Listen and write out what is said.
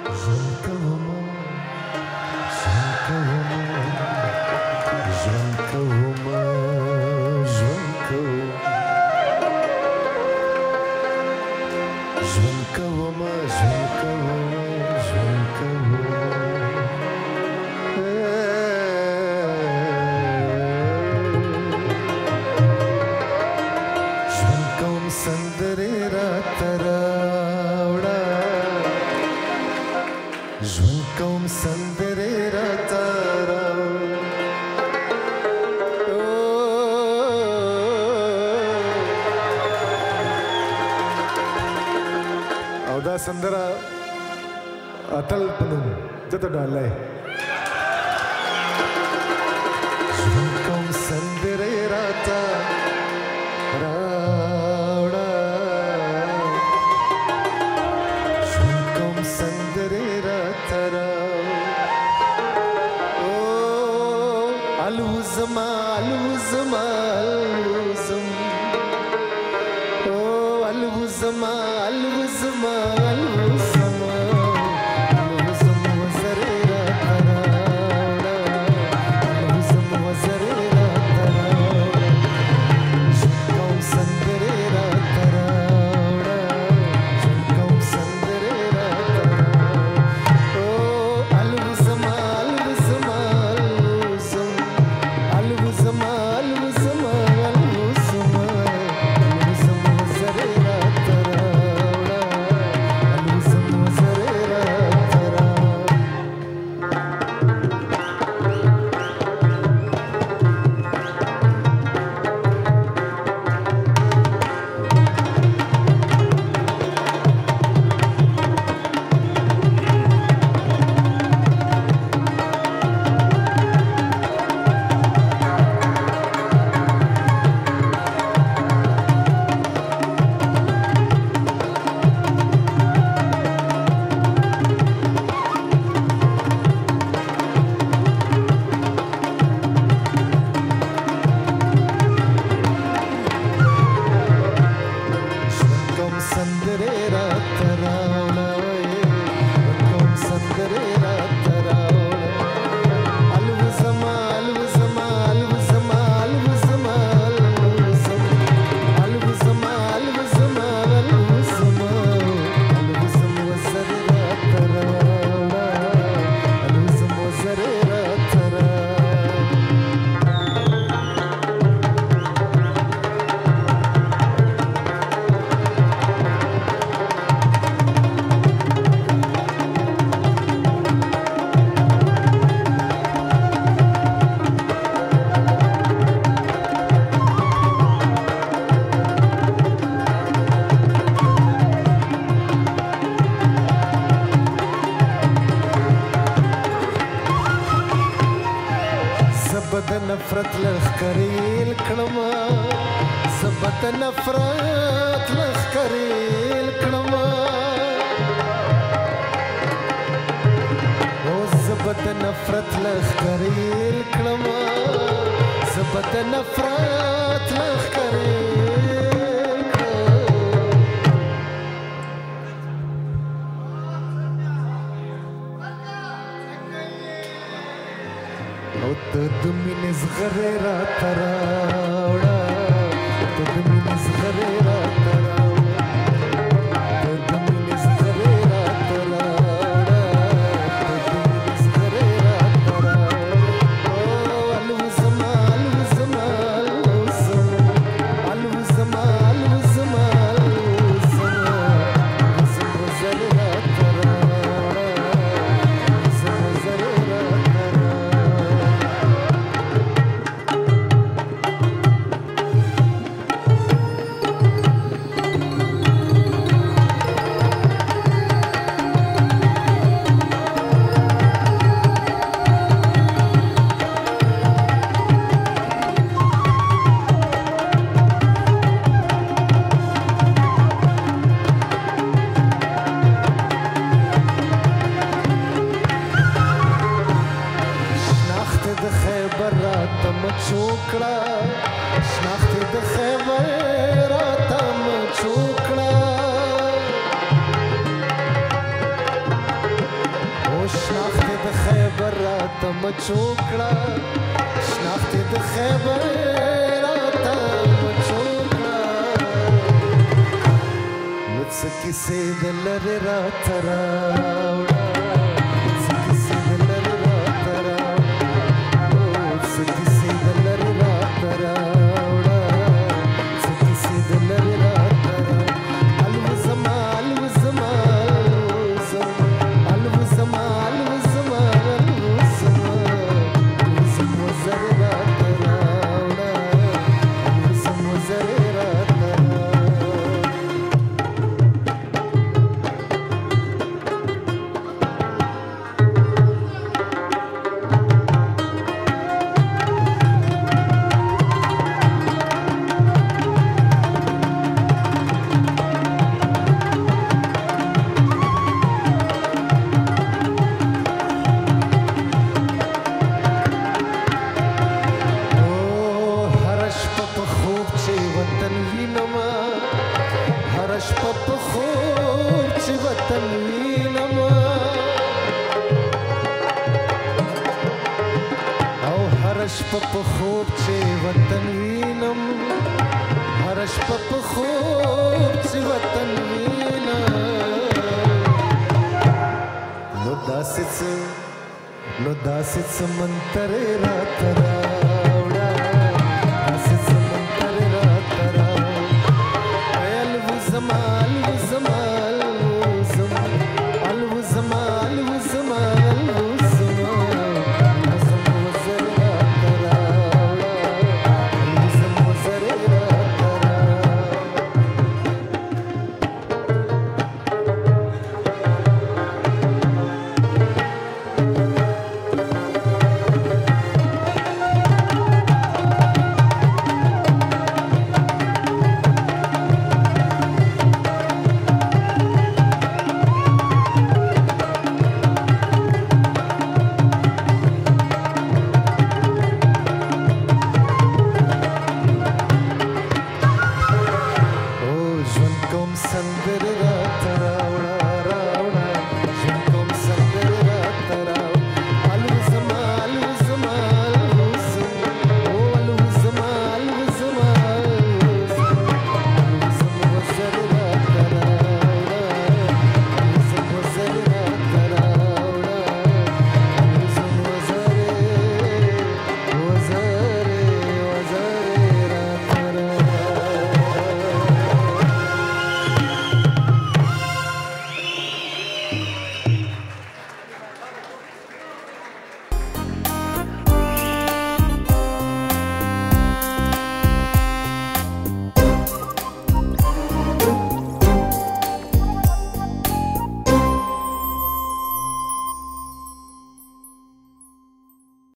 سندرا اتل پنوم جته ډالای ژوند کوم سندرې راته راوړه ژوند کوم سندرې راته راوړه او الوزما الوزما الوزم او الوزما الوزما نفرت لخکریل کړما زبت نفرت لخکریل کړما او زبت نفرت لخکریل کړما زبت نفرت لخکریل او ته د مینې زغرې راته راوړه ته د مینې زغرې راته راوړه ته د مینې زغرې راته راوړه ته د مینې زغرې راته راوړه او الوزما الوزما الوزما الوزما الوزما الوزما زغرې راته راوړه زغرې راته راوړه راته مچوکړه شناخت د خیبر راته مچوکړه نو څه کیسې د لرې راته راوړه څه کیسې د لرې راته راوړه څه کیسې د لرې راته راوړه څه کیسې د لرې راته راوړه الوزما الوزما الوزما الوزما الوزما الوزما زر راته راوړه الوزما زر راته شپه په خوب چې وطن وینم هر شپه په خوب چې وطن وینم نو داسې څه منترې راته راوړه